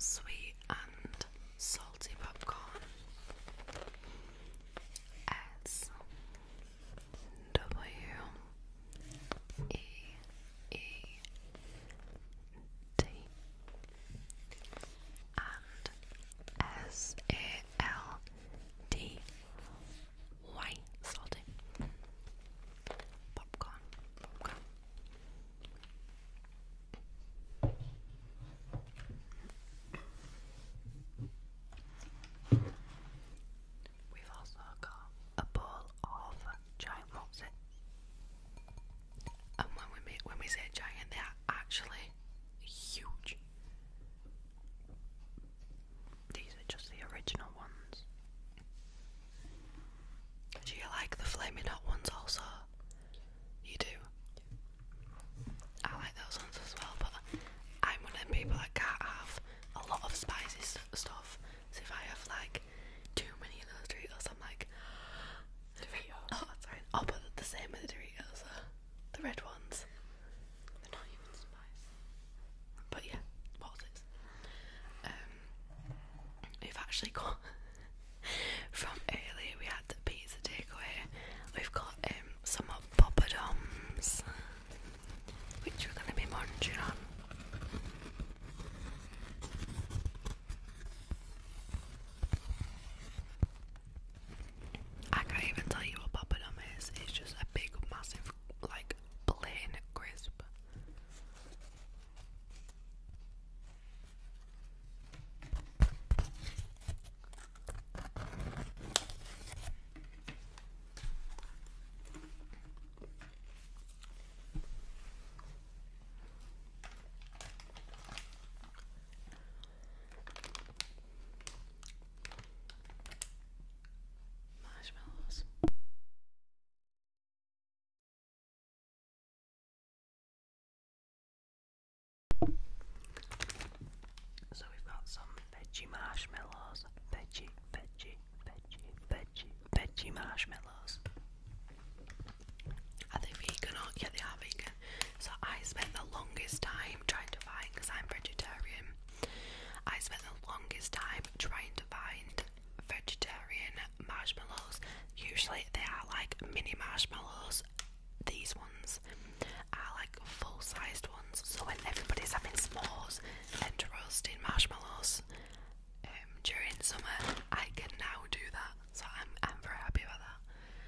sweet and salty popcorn. S W E E T and SALTY, salty popcorn. We've also got a bowl of giant what's it? And when we say giant, they are actually huge. These are just the original ones. Do you like the flaming hot ones also? You do? I like those ones as well, but I'm one of them people that can't have a lot of spicy stuff. So if I have like too many of those Doritos, I'm like, Doritos. Oh, that's fine. Oh, but the same with the Doritos, the red ones. They're not even spicy. But yeah, what was it? We've actually got from earlier. We had the pizza takeaway. We've got some poppadoms, which we're gonna be munching on. I can't even tell you what poppadom is. It's just a big, massive, like plain crisp. Marshmallows. So we've got some veggie marshmallows. Veggie marshmallows. Are they vegan or yeah, they are vegan. So I spent the longest time trying to find, because I'm vegetarian, I spent the longest time trying to find vegetarian marshmallows. Usually they are like mini marshmallows. These ones are like full-sized ones. So when everybody's having s'mores and roasting marshmallows during summer, I can now do that. So I'm very happy about that.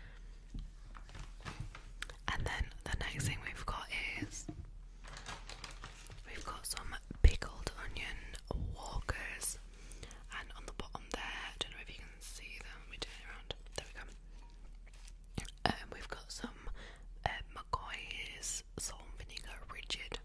And then the next thing we've got is we've got some pickled onion walkers, and on the bottom there, I don't know if you can see them. Let me turn it around. There we go. We've got some McCoy's salt and vinegar rigid.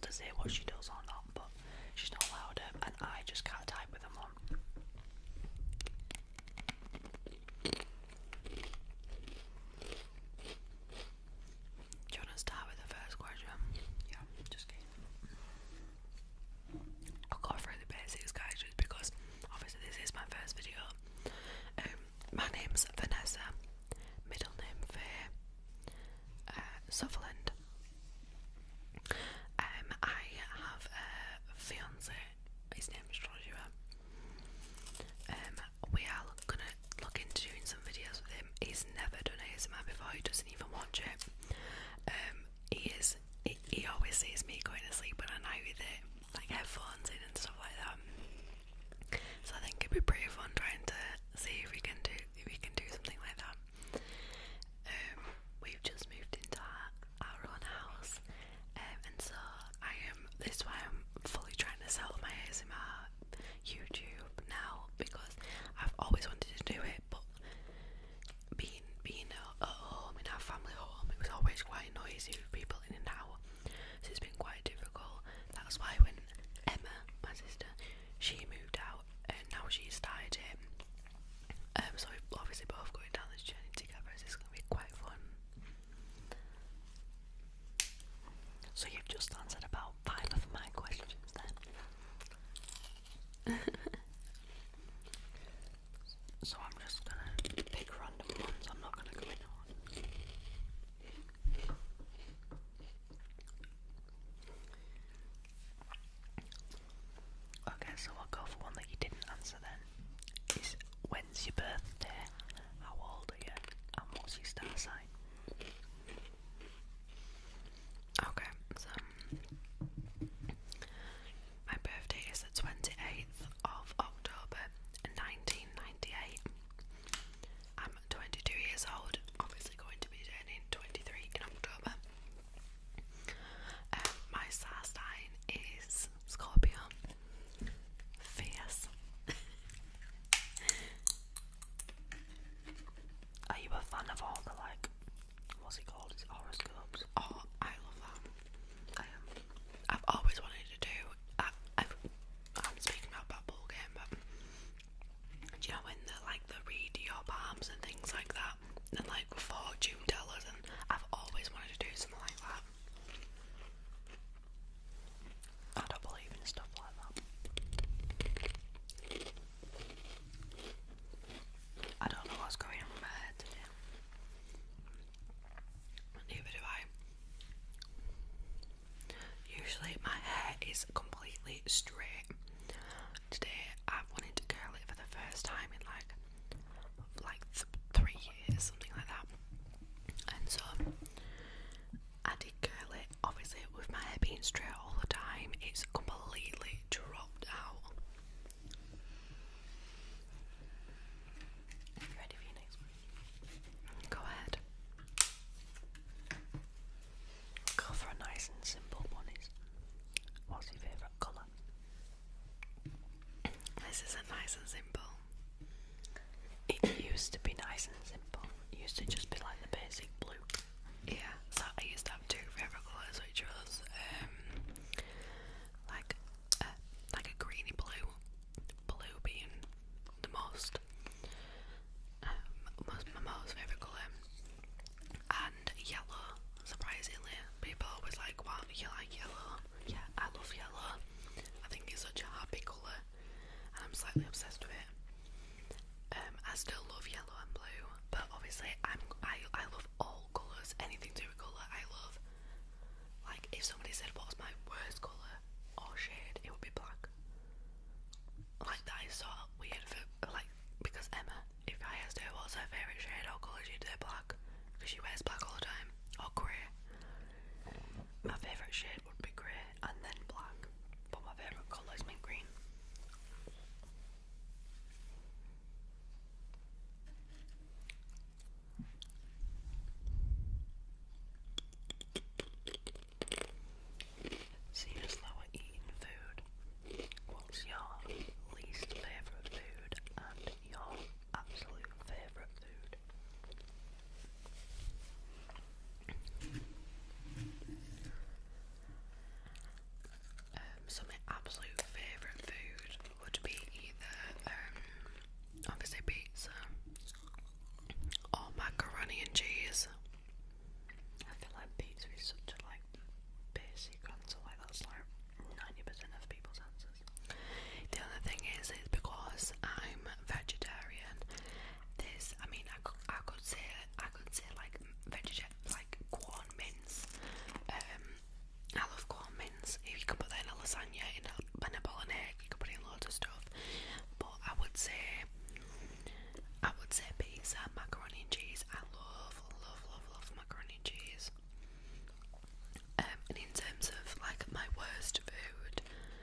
to say what she does or not, but she's not allowed it, and I just can't type with them on. Do you want to start with the first question? Yeah, just kidding. I'll go through the basics, guys, just because obviously this is my first video. My name's Vanessa, middle name Faye, Sutherland. I have a fiance, his name's Joshua. We are gonna look into doing some videos with him. He's never done ASMR before, he doesn't even watch it. He always sees me going to sleep when I night with it, like headphones in and stuff like that. So I think it'd be pretty fun trying to see if we can do something like that. We've just moved into our own house, and so this is why I'm fully trying to sell my ASMR YouTube now, because I've always wanted to do it, but being at home, in our family home, it was always quite noisy with people in and out, so it's been quite difficult. That's why when Emma, my sister, she moved out and now she started it, so we've obviously both going down this journey together, so it's going to be quite fun. So you've just answered about 5 of my questions then. So I'm just gonna pick random ones, I'm not gonna go in order. Okay, so I'll go for one that you didn't answer then. Is when's your birthday? How old are you? And what's your star sign? Okay, so my birthday is the 28th of October 1998. I'm 22 years old, obviously going to be turning 23 in October. My star sign is Scorpio. Fierce. Are you a fan of all the what's it called? It's horoscopes. Oh, I love that. I am. I've always wanted to do. I'm speaking about bubble game, but do you know when they read your palms and things like that, and fortune tellers, and I've always wanted to do something like that. I don't believe in stuff like that. I don't know what's going on in my head today. Neither do I. Usually my hair is completely straight. Today I wanted to curl it for the first time in 3 years, something like that. And so I did curl it. Obviously with my hair being straight all the time, it's completely dropped out. Are you ready for your next one? Go ahead. Go for a nice and simple one. What's your favourite colour? This isn't nice and simple. It used to be nice and simple. It used because I'm vegetarian. There's, I mean, I could say like like corn mince. I love corn mince. If you can put that in a lasagna, in a bolognese, you can put in loads of stuff. But I would say pizza, macaroni and cheese. I love macaroni and cheese. And in terms of like my worst food,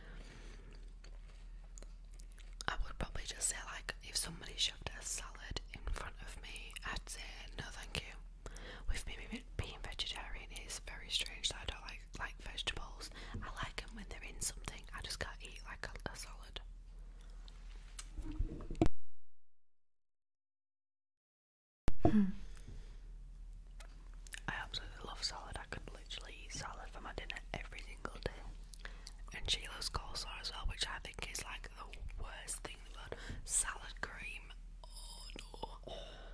I would probably just say, like, if somebody shoved a salad in front of me, I'd say no thank you. With me being vegetarian, it's very strange that I don't like vegetables. I like them when they're in something. I just can't eat like a salad. I absolutely love salad. I could literally eat salad for my dinner every single day. And she loves coleslaw as well, which I think is like the worst thing in the world. Salad cream. Oh no.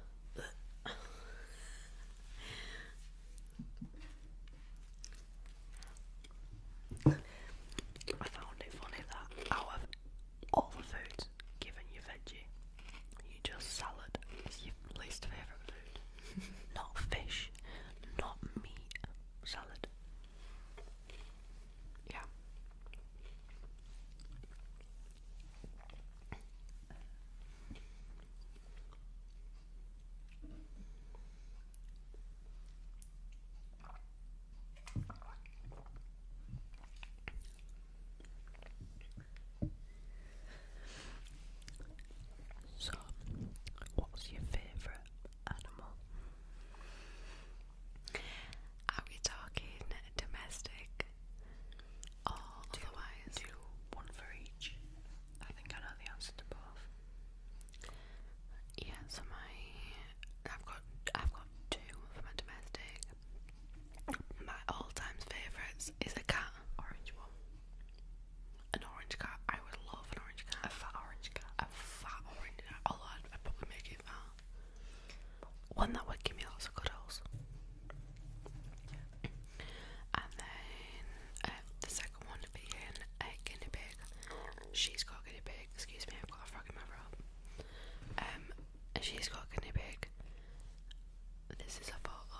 I found it funny that out of all the foods given you veggie, salad is your least favourite food. Not fish, not meat, salad. Yeah. So, what's your favourite animal? Are we talking domestic or otherwise? Do one for each. I think I know the answer to both. Yeah, so I've got two for my domestic. My all-time favourites is a cat. Orange one. An orange cat. I would love an orange cat. A fat orange cat. A fat orange cat. Although I'd probably make it fat. One that would give me lots of cuddles. And then the second one being a guinea pig. She's got a guinea pig. Excuse me, I've got a frog in my throat. She's got a guinea pig. This is a photo.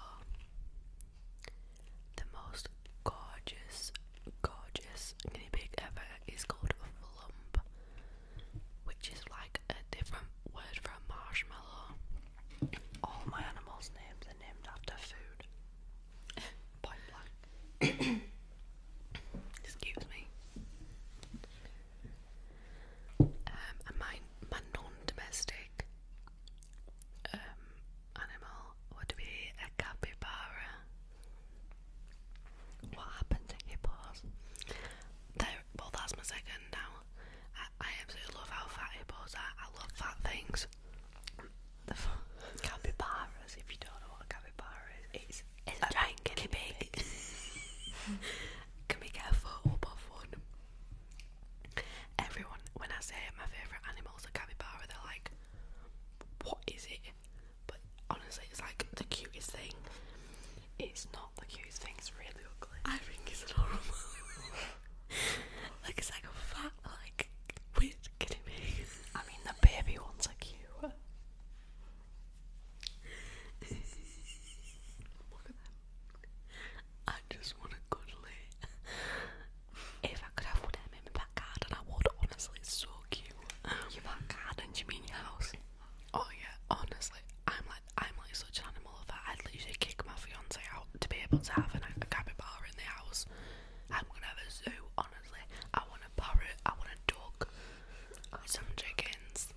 The most gorgeous guinea pig ever is called a flump, which is like a different word for a marshmallow. All my animals' names are named after food. Point blank. Excuse me. And my non-domestic animal would be a capybara. What happened to hippos? Well, that's my second now. I absolutely love how fat hippos are. I love fat things. Capybaras, if you don't know what a capybara is, It's a giant guinea pig. Can we get a photo of one? Everyone, when I say my favourite animal is a capybara, they're like, what is it? But honestly, it's like the cutest thing. it's not the cutest thing, it's really ugly. I think it's adorable. Like, it's like a fat, like, weird guinea pig. I mean, the baby ones are cute. Look at them. I just want to cuddle it. If I could have one of them in my back garden, I would. Honestly, it's so cute. Your back garden, do you mean your house? Oh yeah, honestly, I'm like such an animal lover. I'd literally kick my fiance out to be able to have a capybara in the house. I'm gonna have a zoo. Honestly, I want a parrot. I want a dog. Some chickens.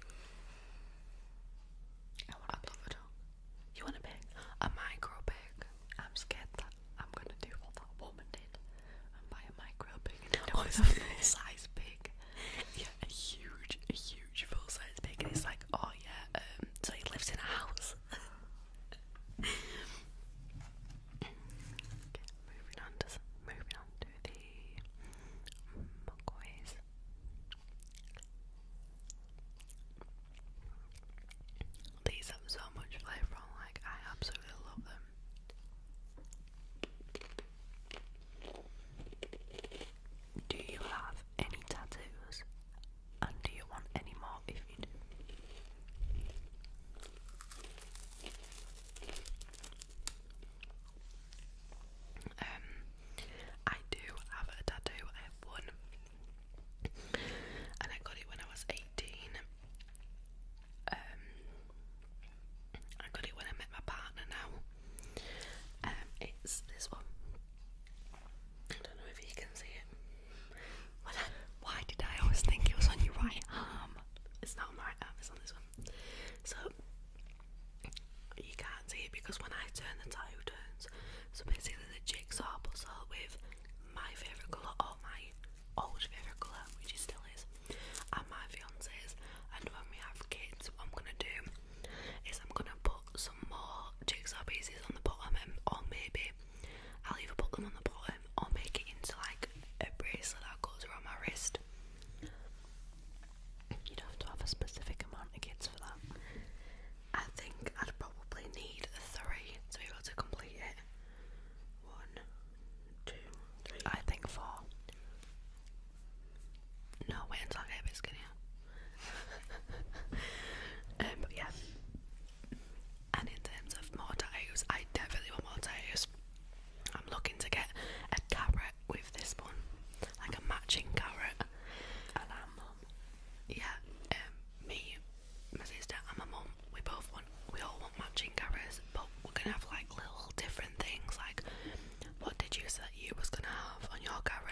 I'd love a dog. You want a pig? A micro pig. I'm scared that I'm gonna do what that woman did and buy a micro pig and Oh, it's a full-size pig. Yeah, a huge full-size pig. And it's like, oh yeah, so he lives in a house. Okay, moving on to the McCoys. These have so much flavour on, like, I absolutely love them. Do you have any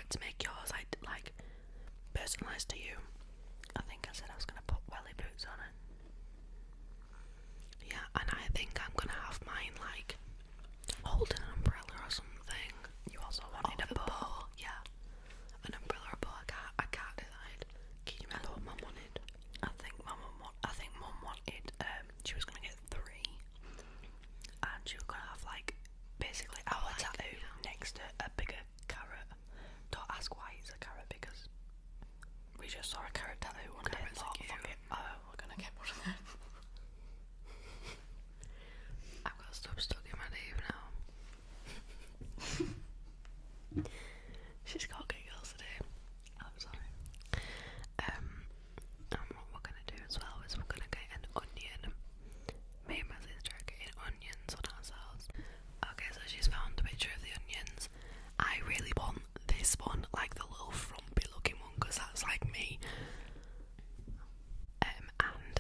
tried to make yours like personalised to you? I think I said I was going to put welly boots on it. Yeah, and I think I'm gonna have mine like holding an umbrella or something. You also wanted a bow. Yeah, an umbrella or a bow. I can't decide. Can you remember what Mum wanted? I think Mum wanted. She was gonna get 3, and she was gonna have like basically our tattoo next to a bigger carrot. Don't ask why it's a carrot, because we just saw a carrot tattoo one day and thought, fuck it, we're gonna get one of them. I've got stuff stuck in my teeth now. She's got giggles today. I'm sorry. And what we're gonna do as well is we're gonna get an onion. Me and my sister are getting onions on ourselves. Okay, so she's found a picture of the onions. I really want this one, like the little frumpy looking one, because that's like me. And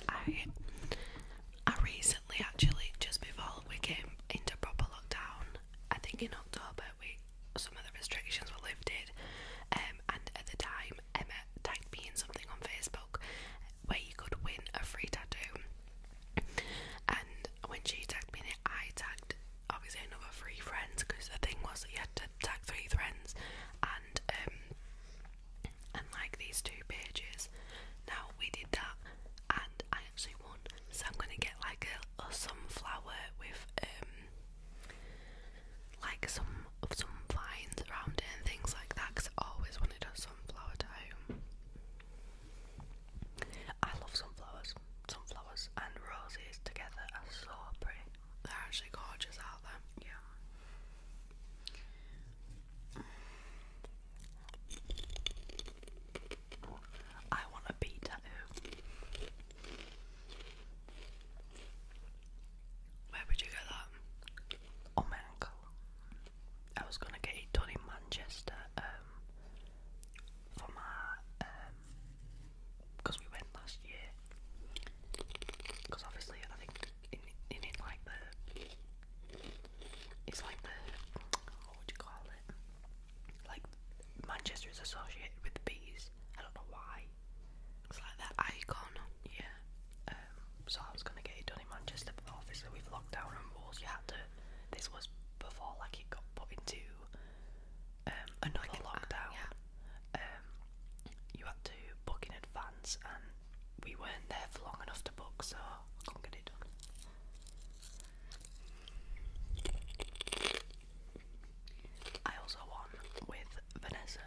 I recently, actually, just before we came into proper lockdown, I think in October, some of the restrictions were lifted, and at the time Emma tagged me in something on Facebook where you could win a free tattoo, and when she tagged me in it, I tagged obviously another 3 friends, because the thing was that you had to tag 3 friends, and like these 2 pages. Now we did that and I actually won, so I'm gonna get like a sunflower with like some vines around it and things like that, because I always wanted a sunflower tattoo. I love sunflowers. Sunflowers and roses together are so pretty. They're actually gorgeous, aren't they? Yeah. I want a bee tattoo. Where would you get that? On my ankle. I was gonna get it done in Manchester, for my, because we went last year. Because obviously, I think in it like it's like what would you call it? Like Manchester is associated with bees. I don't know why. It's like that icon. Yeah. So I was gonna get it done in Manchester, but obviously with lockdown and rules, you had to. This was before like it got put into another lockdown. You had to book in advance, and we weren't there for long enough to book, so I couldn't get it done. I also won with Vanessa.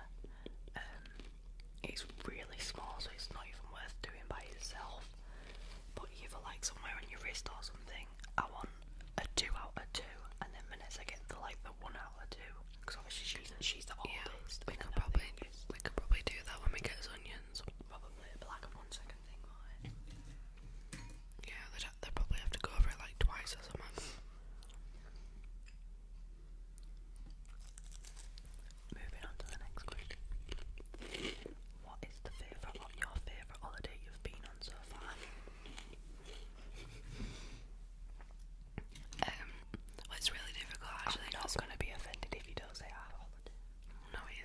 It's really small, so it's not even worth doing by itself. But either like somewhere on your wrist or something. I want a 2 out of 2, and then Vanessa gets the 1 out of 2, because obviously she's the oldest. We could probably do that when we get us onions. Probably, but like a 1-second thing, won't it? Yeah, they'd probably have to go over it like twice or something. Moving on to the next question. What is your favourite holiday you've been on so far? Well, it's really difficult actually. I'm not going to be offended if you don't say our holiday. No, it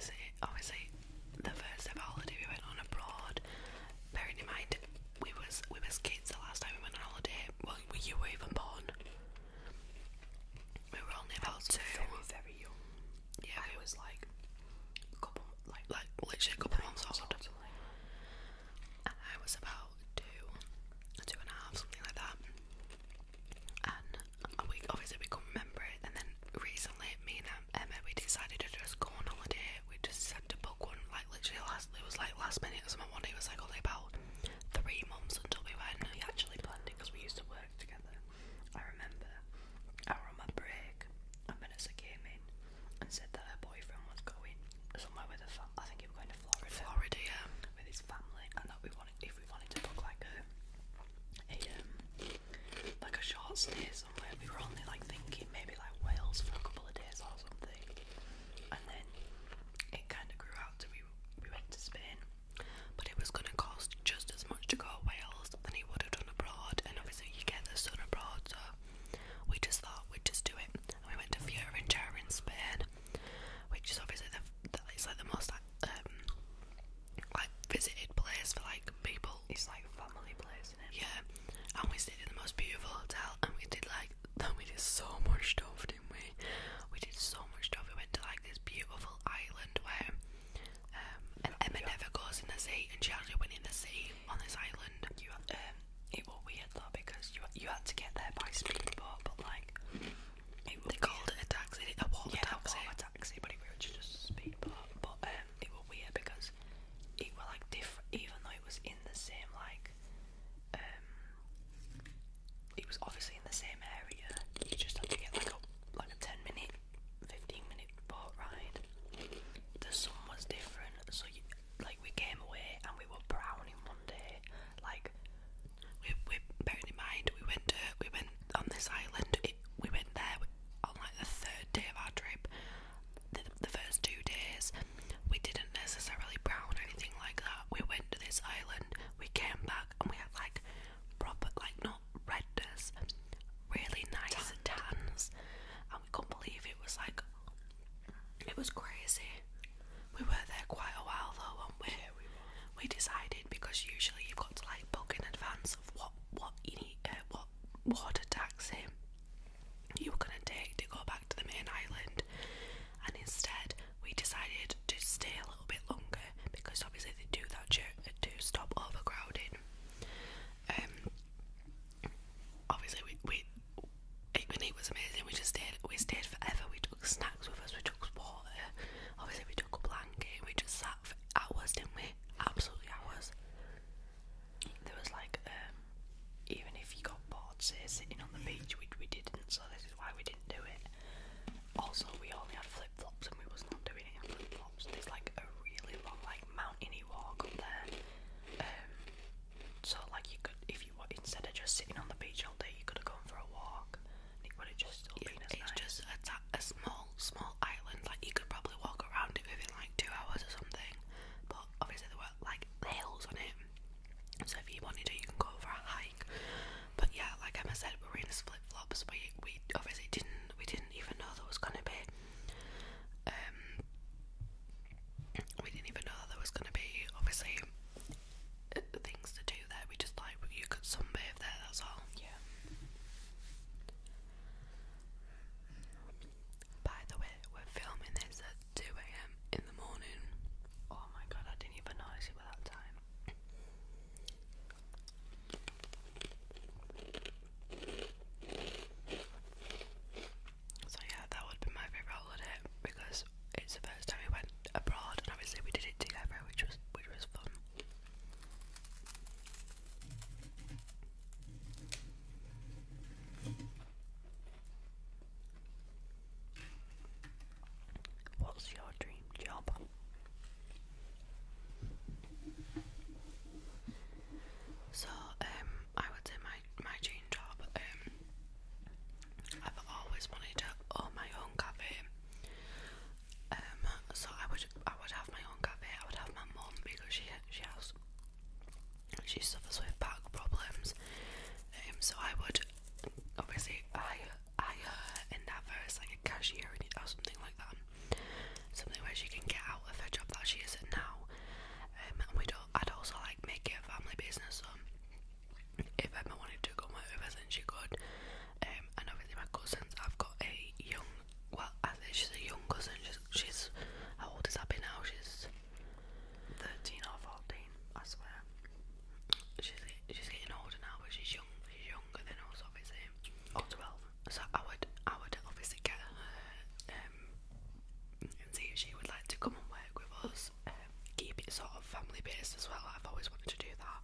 sort of family based as well. I've always wanted to do that.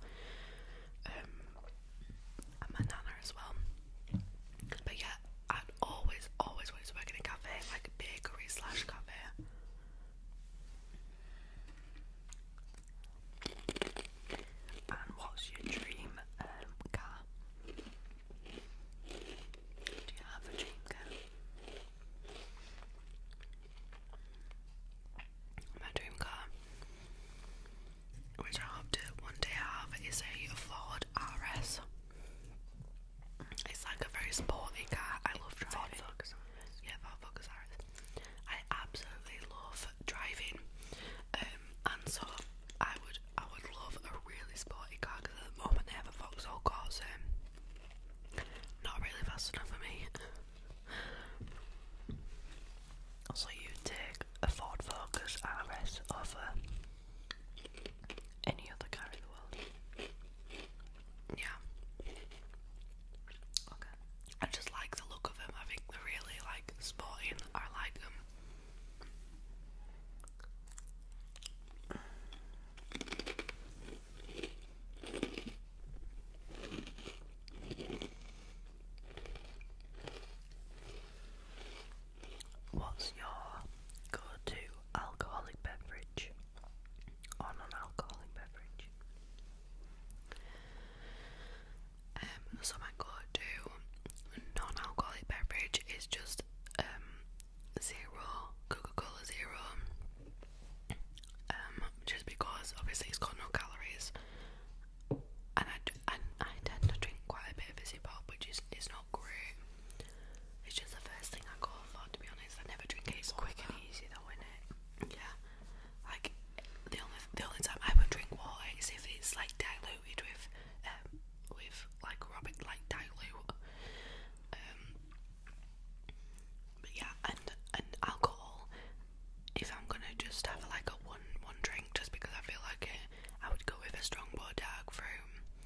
And my nana as well. But yeah, I'd always wanted to work in a cafe, like a bakery slash cafe. And what's your dream car? Do you have a dream car? My dream car, which I hope to one day have, is a Ford RS. It's like a very sporty car. I love driving. Ford Focus RS. Yeah, Ford Focus RS. I absolutely love driving. And so I would love a really sporty car, because at the moment I have a Vauxhall Corsa. Not really fast enough for me. So you take a Ford Focus RS over any other car in the world? Yeah. Okay. I just like the look of them. I think they're really like sporty and I like them. What's your go-to alcoholic beverage or non-alcoholic beverage? So my go-to non-alcoholic beverage is just zero, Coca-Cola Zero. Just because obviously it's got no calories, and I tend to drink quite a bit of fizzy pop, which is not great. It's just the first thing I go for, to be honest. I never drink it. It's quick and easy though, isn't it? Yeah, like the only time I would drink water is if it's like diluted with like Robert, like dilute. But yeah, and alcohol. If I'm gonna just have like a one drink, just because I feel like it, I would go with a Strongbow Dark Fruit.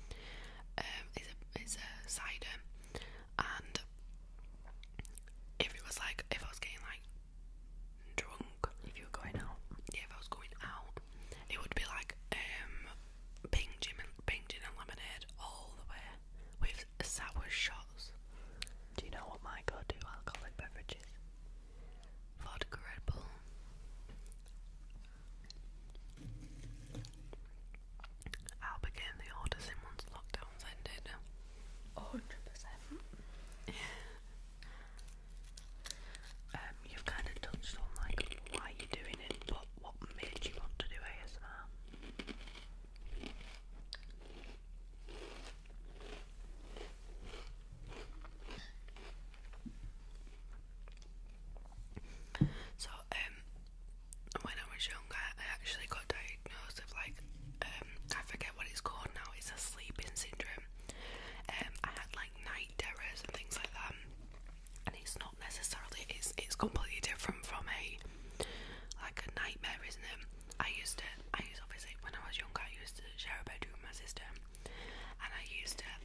It's a cider, and if I was getting like drunk, If you're going out. yeah, if I was going out, it would be like pink gin and lemonade all the way with sour shots. Do you know what my go-to alcoholic beverage is? Vodka Red Bull. I'll begin the orders in once lockdown's ended. 100%. You've kind of touched on like why you're doing it, but what made you want to do ASMR? So, when I was younger, I actually got diagnosed with like, I forget what it's called now. It's a sleeping syndrome. I had like night terrors and things like that, and it's not necessarily. It's completely different from a nightmare, isn't it? I used obviously when I was younger, I used to share a bedroom with my sister, and I used to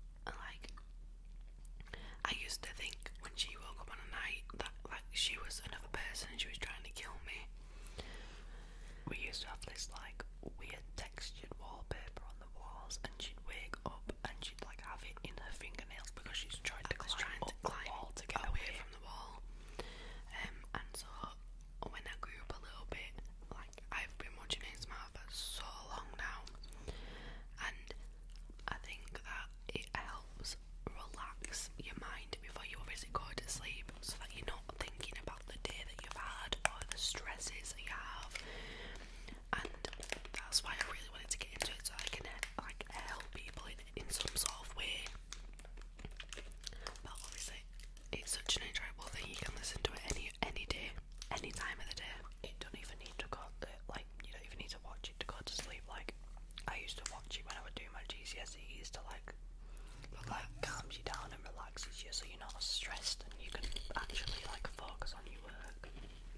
think when she woke up on a night that like she was another person and she was trying to kill me. We used to have this like weird textured wallpaper on the walls, and she'd wake up and she'd like have it in her fingernails because she's trying to climb up the wall to get away from the wall. And so when I grew up a little bit, like I've been watching ASMR for so long now, and I think that it helps relax your mind before you obviously go to sleep, so that you're not thinking about the day that you've had or the stresses that you have. And that's why I really wanted to get into it, so I can like help people in some sort of way. But obviously it's such an enjoyable thing. You can listen to it any day, any time of the day. It don't even need to go like you don't even need to watch it to go to sleep. Like I used to watch it when I would do my GCSEs to like calms you down and relaxes you, so you're not stressed and you can actually like focus on your work.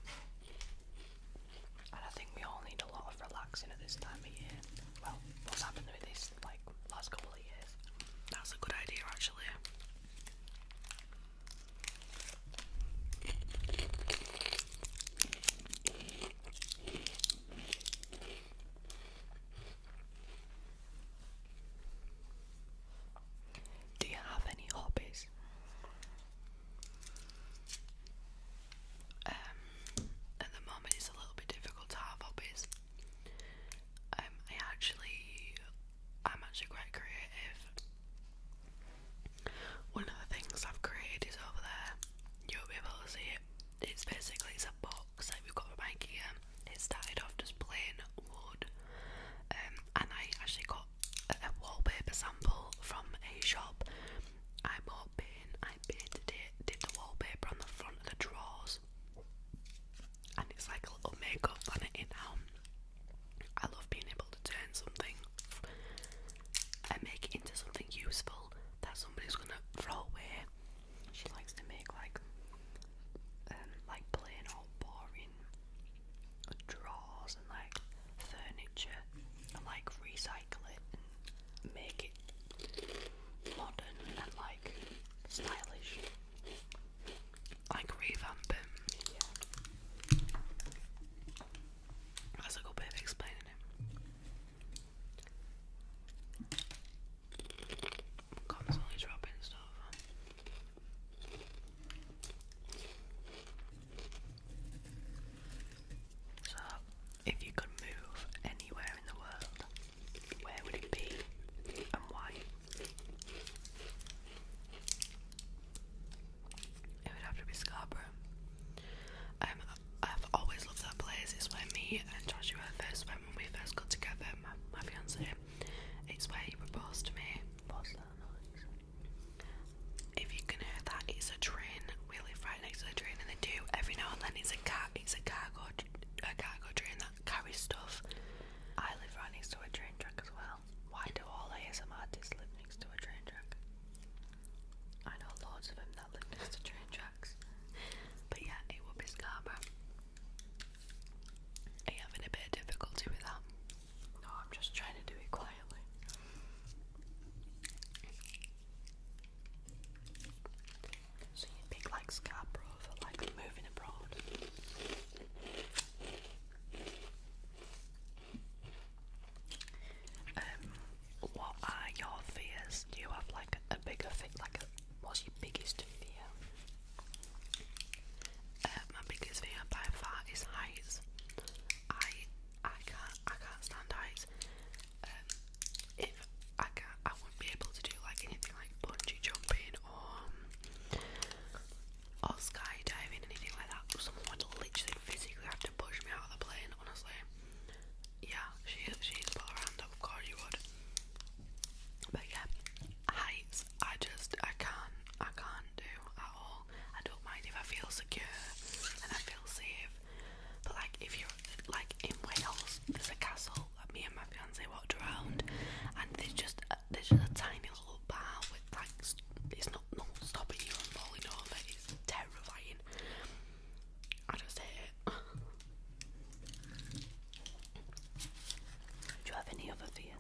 And I think we all need a lot of relaxing at this time of year. Well, what's happened with this like last couple of years? That's a good idea, actually. stylish. Like revamp him. Yeah. That's a good way of explaining it. Constantly dropping stuff. So, if you could move anywhere in the world, where would it be and why? It would have to be Scarborough. I've always loved that place. It's where me and Joshua first went when we first got together. My fiance. It's where he proposed to me. What's that noise? If you can hear that, it's a train. We live right next to the train, and they do every now and then. It's a cargo train that carries stuff. I live right next to a train track as well. Why do all ASM artists live next to a train track? I know loads of them that live next to train tracks. But yeah, it would be Scarborough. Are you having a bit of difficulty with that? No, I'm just trying to do it quietly. So you pick like Scarborough for like moving abroad. What are your fears? Do you have like a bigger fear? What's your biggest fear? My biggest fear by far is heights. I can't stand heights. If I wouldn't be able to do like anything like bungee jumping or skydiving, anything like that. Someone would literally physically have to push me out of the plane. Honestly, yeah, she's put her hand up. Of course you would. But yeah, heights. I can't do at all. I don't mind if I feel secure and I feel safe. But like if you're like in Wales, there's a castle that me and my fiance walked around, and there's just a tiny little bar with like it's not stopping you from falling over. It's terrifying. I just hate it. Do you have any other fears?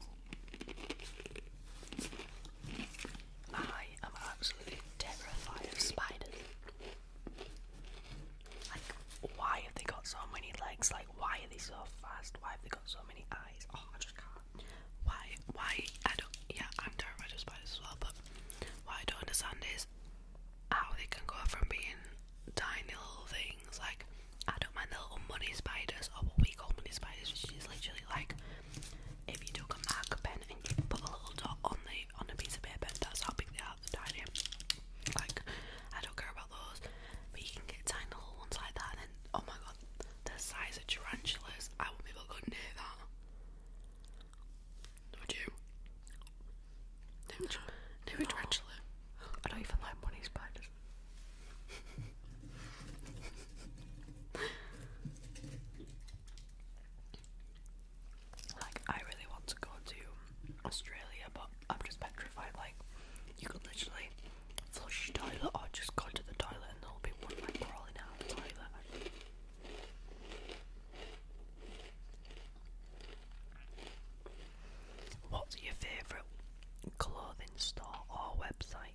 I am absolutely terrified of spiders. Like, why have they got so many legs? Like, why are they so fast? Why have they got so many eyes? Oh, I just can't. Why I don't, yeah, I'm terrified of spiders as well, but what I don't understand is how they can go from being tiny little things, like I don't mind the little money spiders, or what we call money spiders, which is literally like if you took a marker pen and you put a little dot on a piece of paper, that's how big they are, they're tiny. Like, I don't care about those, but you can get tiny little ones like that, and then, oh my god, the size of tarantulas, I wouldn't be able to go near that. Would you? Never tarantula. I don't even like bunny spiders. Like, I really want to go to Australia, but I'm just petrified. Like, you could literally flush your toilet or just go to the toilet and there'll be one like crawling out of the toilet. What's your favourite clothing store or website?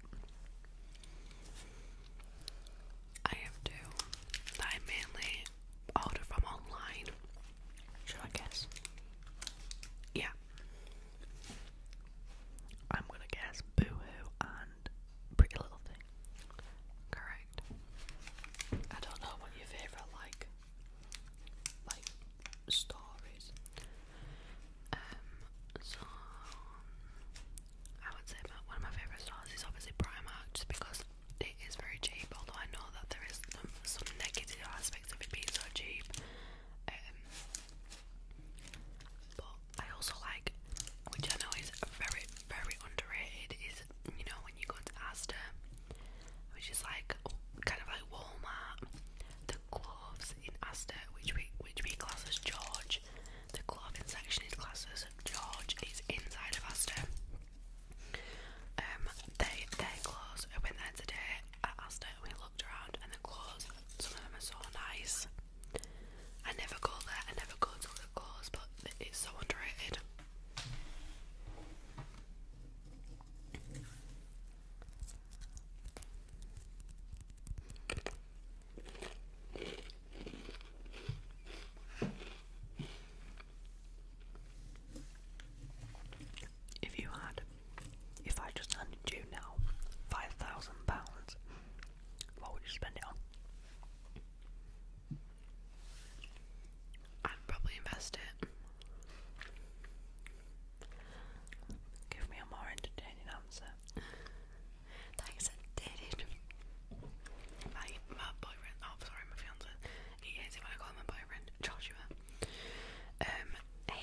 I have two that I mainly order from online. Should I guess? Yeah.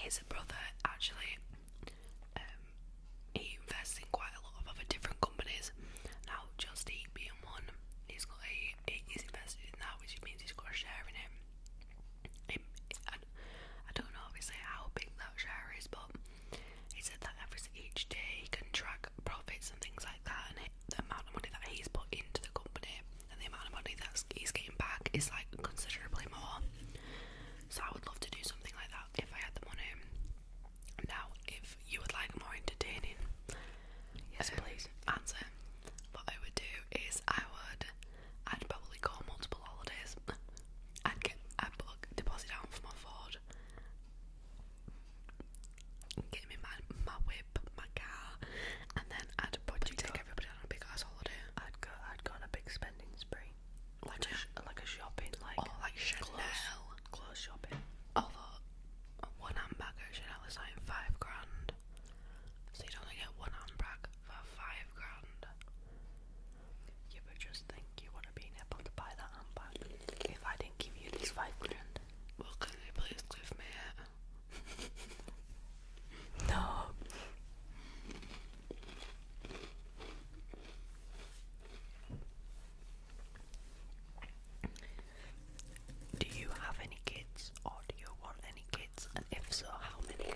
his brother actually, he invests in quite a lot of other different companies. Now, Just Eat being one, he's invested in that, which means he's got a share in it. I don't know obviously how big that share is, but he said that each day he can track profits and things like that, and the amount of money that he's put into the company and the amount of money that he's getting back is like considerably more. So I would love to do something like that if I had the money. Now, if you would like more entertaining, yes, please answer, what I would do is I'd probably go on multiple holidays. I'd put a deposit down for my Ford, get me my whip, my car, and then I'd probably take everybody on a big ass holiday. I'd go on a big spending spree, like a shopping, like Chanel, clothes shopping. Although one handbag at Chanel is like £5,000, so you'd only get one handbag for £5,000. Yeah, but just think, you would have been able to buy that handbag if I didn't give you these £5,000. Well, can you please give me it? No. Do you have any kids, or do you want any kids, and if so, how many?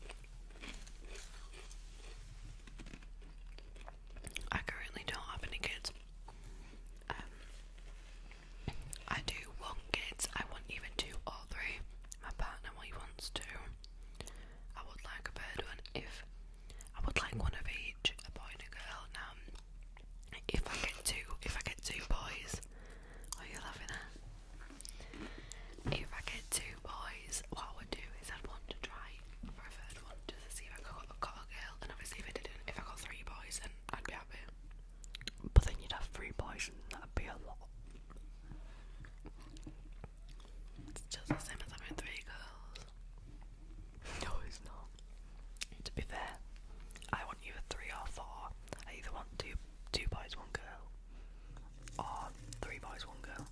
I currently don't have any kids. I do want kids. I want either 2 or 3. My partner wants 2. I would like a third one. I would like one of each, a boy and a girl. Now, if I get two boys, what are you laughing at? If I get 2 boys, what I would do is I'd want to try for a third one just to see if I got a girl. And obviously, if I got 3 boys, then I'd be happy. But then you'd have 3 boys, and that'd be a lot. It's just the same as having 3 girls. No, it's not. To be fair, I want either 3 or 4. I either want two boys, 1 girl, or 3 boys, 1 girl.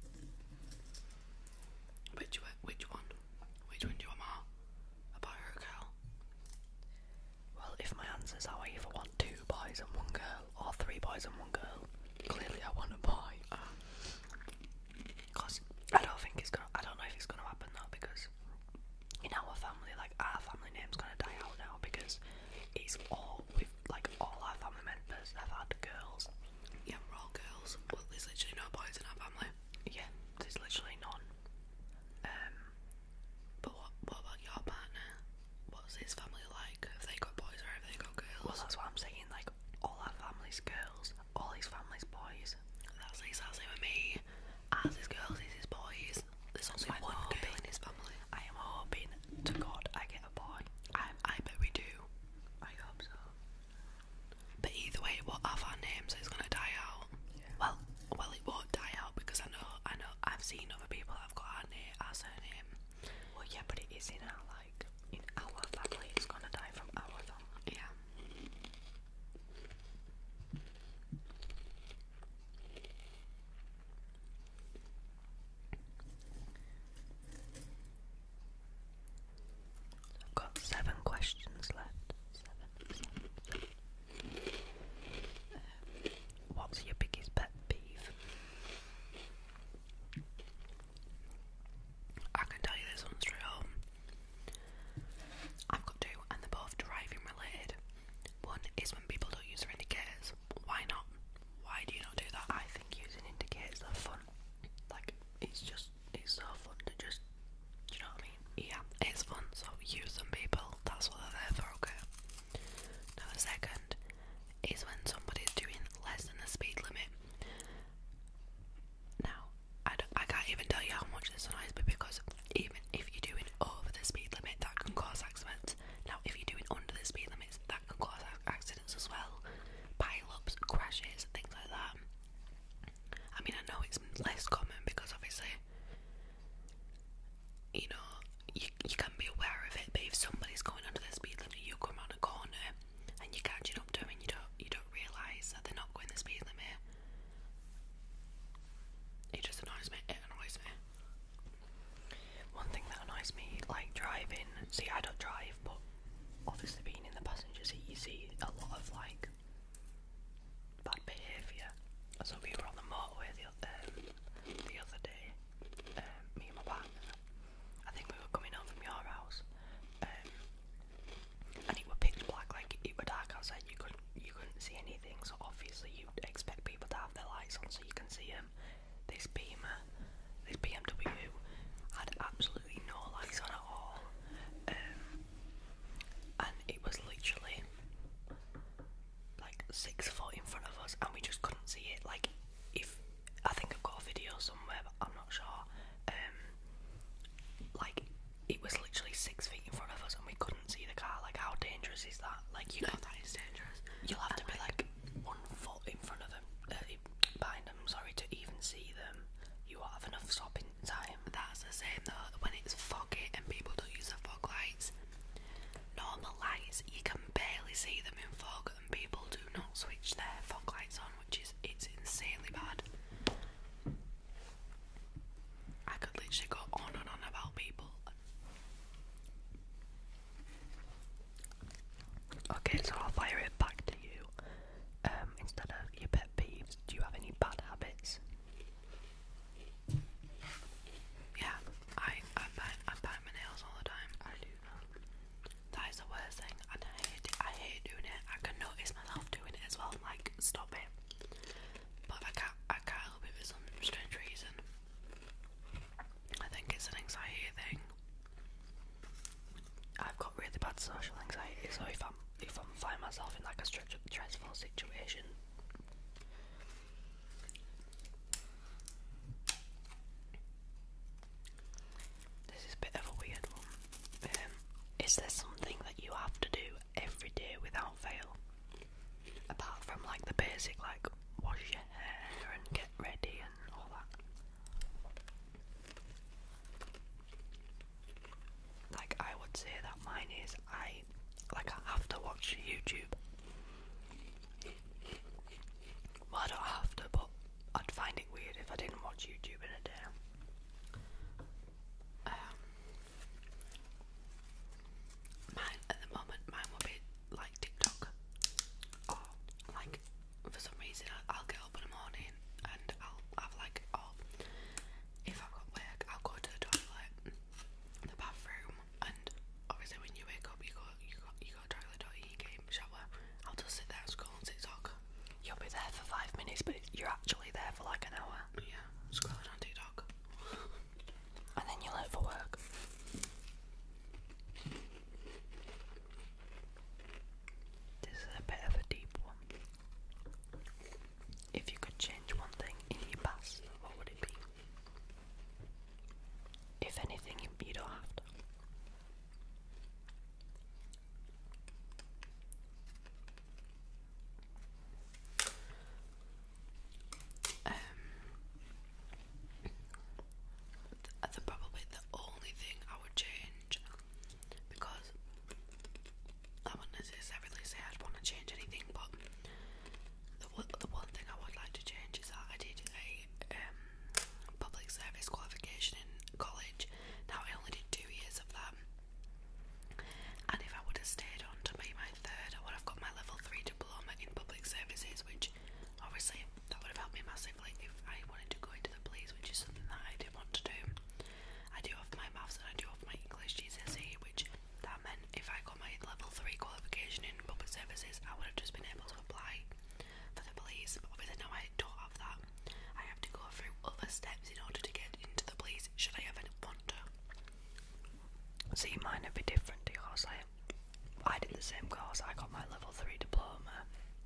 Which one? Which one do you want more? A boy or a girl? Well, if my answers are I either want 2 boys and 1 girl, or 3 boys and 1 girl, clearly I want a boy. Because I don't know if it's gonna happen though, because in our family, like, our family name's gonna die out now, because it's all our family members have had girls. Yeah, we're all girls. Well, there's literally no boys in our family. Yeah, there's literally none. But what about your partner? What's his family like? Have they got boys or have they got girls? Well, that's what I'm saying, like, all our family's girls, all his family's boys. That's the same with me. Ours is girls, his is boys. There's only one girl in his family. I am hoping to God I get a boy. I bet we do. I hope so. But either way, what of our names is gonna die out. Yeah. Well, it won't die out because I know I've seen other people 6 foot in front of us, and we just couldn't see it. Like, if I think I've got a video somewhere, but I'm not sure. Like, it was literally 6 feet in front of us, and we couldn't see the car. Like, how dangerous is that? Like, you know, that is dangerous. you'll have to be like 1 foot in front of them, behind them, sorry, to even see them. You won't have enough stopping time. That's the same though, when it's foggy and people don't use the fog lights. Normal lights, you can barely see them in fog, and people do not switch their fog lights on, it's insanely bad. I could literally go on and on about people. Okay, so I'll fire it back to you. Instead of your pet peeves, do you have any bad habits? Yeah, I bite my nails all the time. I do that. That is the worst thing, and I hate doing it. I can notice myself doing it as well. I'm like, stop it. But I can't help it for some strange reason. I think it's an anxiety thing. I've got really bad social anxiety, so if I'm find myself in like a stressful situation, this is a bit of a weird one. Is there something that you have to do every day without fail? Apart from like the basic, like wash your hair and get ready and all that. Like, I would say that mine is I have to watch YouTube. Well, I don't have to, but I'd find it weird if I didn't watch YouTube in a day. Mine at the moment, mine will be like TikTok. Or like, for some reason, I'll get up in the morning and I'll have like, if I've got work, I'll go to the toilet, the bathroom, and obviously when you wake up, you go toilet, don't you? You get in the shower. I'll just sit there and scroll on TikTok. You'll be there for 5 minutes, but you're actually there for like an hour. Yeah, scrolling on TikTok. And then you're late for work. This is a bit of a deep one. If you could change one thing in your past, what would it be? If anything, you don't have to. Probably the only thing I would change, because I wouldn't necessarily say I'd want to change anything, but the one thing I would like to change is that I did a public service qualification in college. Now I only did 2 years of that, and if I would have stayed on to be my third, I would have got my level 3 diploma in public services, which obviously that would have helped me massively if I wanted to go into the police, which is something that I did want to do. I do have my maths and I do have my English GCSE, which that meant if I got my level 3 qualification in public services, I would have just been able to apply for the police. But obviously now I don't have that. I have to go through other steps in order to get into the police, should I ever want to. See, mine would be different because I did the same course. I got my level 3 diploma.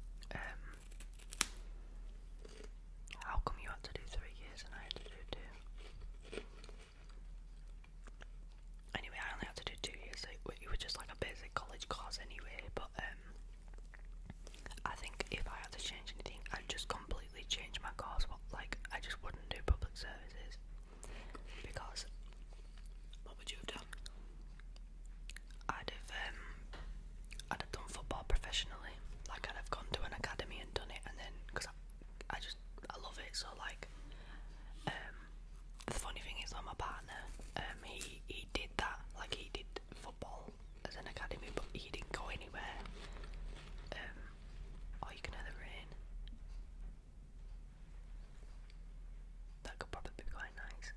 How come you had to do 3 years and I had to do 2? Anyway, I only had to do 2 years, so it was just like a basic college course anyway, but I think if I had to change anything, I'd just completely change my course. I just wouldn't do public services, because What would you have done? I'd have done football professionally. Like, I'd have gone to an academy and done it, and then, because I love it, so like, the funny thing is that my partner, he did that, like he did football as an academy, but he didn't go anywhere. Oh, you can hear the rain. That could probably be quite nice.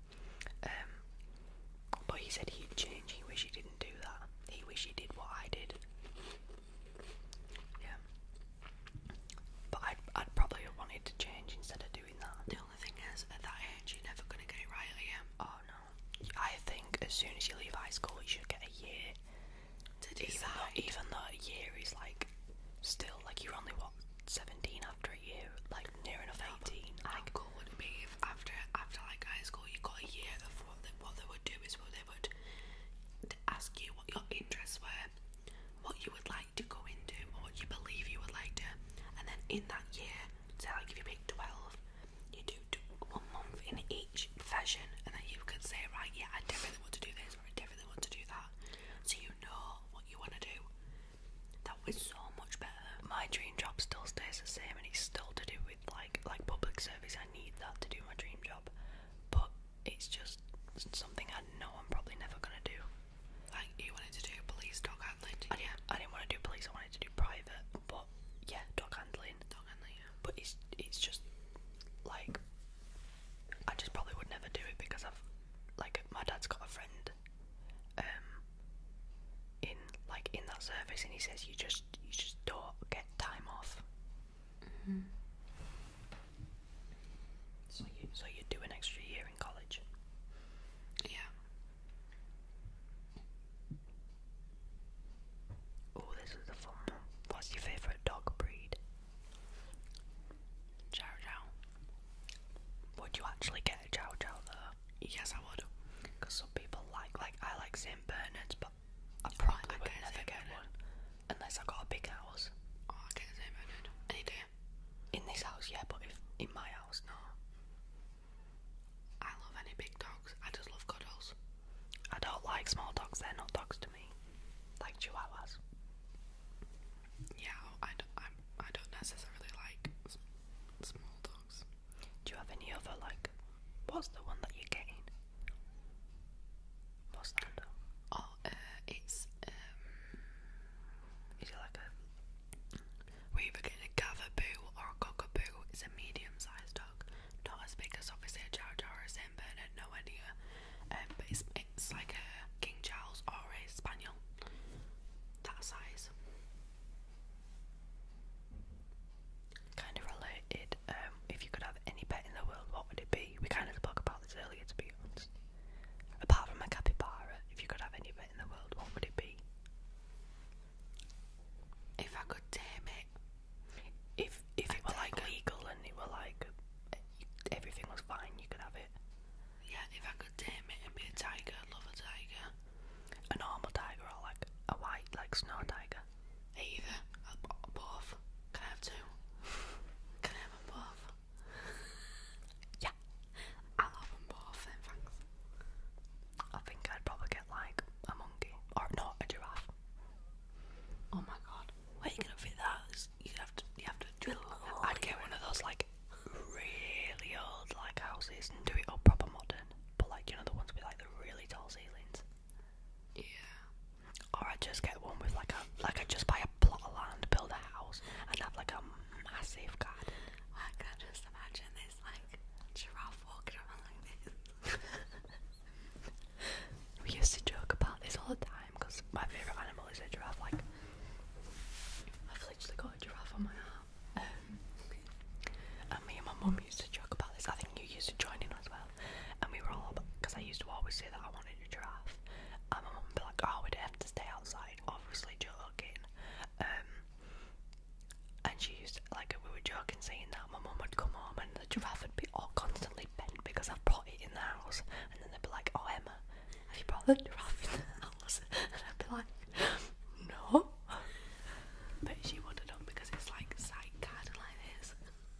But he said he'd change. He wished he didn't do that. He wished he did what I did. Yeah. But I'd probably have wanted to change instead of doing that. The only thing is, at that age, you're never going to get it right, are you? Oh no. I think as soon as you leave high school, you should get a year. To decide. Even though a year is like still, like, you're only, what, 17 after a year? Like, near enough 18. How cool would it be if after like high school you got a year of what they would do is what they would ask you what your interests were, what you would like to go into, or what you believe you would like to, and then in that year, say like if you pick 12, you do 1 month in each profession, and then you could say, right, yeah, I definitely want to do this, or I definitely want to do that, so you know what you want to do. That was so much better. My dream job still stays the same, and it's still to do with like public service. I need that to do my dream job, but it's just something I know I'm probably never gonna do. Like, you wanted to do police dog handling, didn't you? I didn't want to do police. I wanted to do private, but yeah, dog handling. Dog handling, yeah. But it's just like I just probably would never do it because I've like my dad's got a friend in that service, and he says you just don't get time off. So you do an extra year in college. Yeah. Oh, this is a fun one. What's your favourite dog breed? Chow chow. Would you actually get a Chow Chow though? Yes, I would. Because some people like I like St. Bernards, but I probably would never get one unless I got a big house. Oh, I get St. Bernard any day. In this house, yeah, but if in my house, no. I love any big dogs. I just love cuddles. I don't like small dogs. They're not dogs to me. Like Chihuahuas. Yeah, I don't necessarily like small dogs. Do you have any other like? What's the one that you're getting? What's that dog? Oh, it's Is it like a? we're either getting a Cavapoo or a Cockapoo. It's a medium-sized dog, not as big as obviously a Chow Chow or a Saint Bernard, nowhere near. But it's like a King Charles or a Spaniel, that size. Kind of related. If you could have any pet in the world, what would it be? We kind of spoke about this earlier, to be honest. Apart from a capybara, if you could have any pet in the world, what would it be? If I could tame it, If it were like legal and it were like everything was fine, you could have it. yeah, if I could tame it and be a tiger, I'd love a tiger. A normal tiger or like a white, like snow tiger. Either, both. Can I have two? Can I have them both? Yeah. I'll have them both then, thanks. I think I'd probably get like a monkey or no, a giraffe. Oh my god. Where are you gonna fit that? You have to drill. I'd get one of those like really old like houses and do it all proper modern, but like, you know, the ones with like the really tall ceilings. Yeah. Or I'd just get one with like I'd just buy a plot of land, build a house, and have like a massive garden. I can just imagine this like giraffe walking around like this. We used to joke about this all the time because my favourite animal is a giraffe. Like, I've literally got a giraffe on my arm. And me and my mum used to joke about this. I think you used to join in as well. And we were all, because I used to always say that I wanted a giraffe. And my mum would be like, oh, we'd have to stay outside. Obviously joking. And she used to, like, we were joking saying that my mum would come home and the giraffe would be all constantly bent because I've brought it in the house. And then they'd be like, oh, Emma, have you brought the giraffe in the house? And I'd be like, no. But she would have done because it's like side garden like this.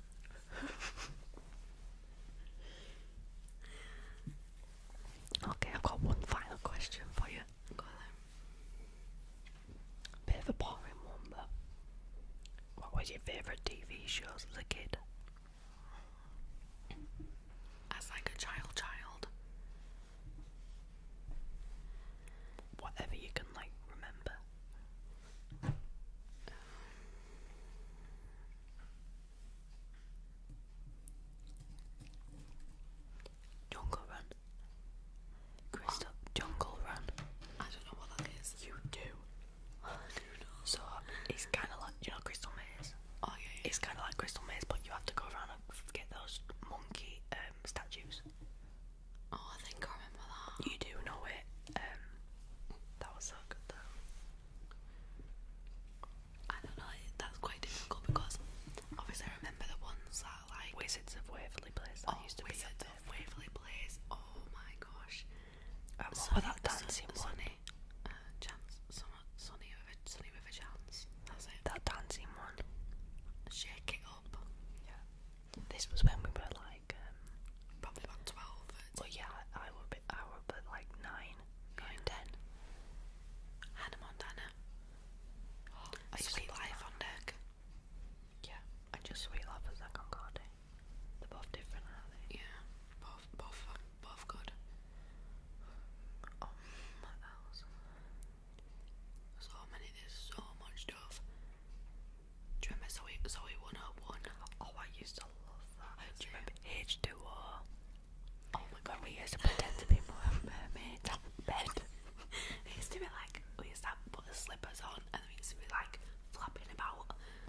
Okay, I've got one final question for you. Go on Bit of a boring one, but what was your favourite TV shows as a kid? then. As like a child. Whatever you can like remember. Jungle Run. Jungle Run. I don't know what that is. You do. So it's kind of like, you know, Crystal Maze. Oh yeah. It's kind of like Crystal Maze, but you have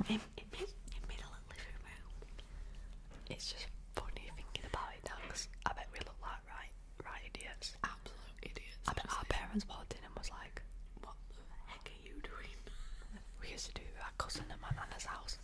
it made a little living room. It's just funny thinking about it now, 'cause I bet we look like right idiots. Absolute idiots. I bet our parents walked in and was like, what the heck are you doing? we used to do our cousin at my nana's house.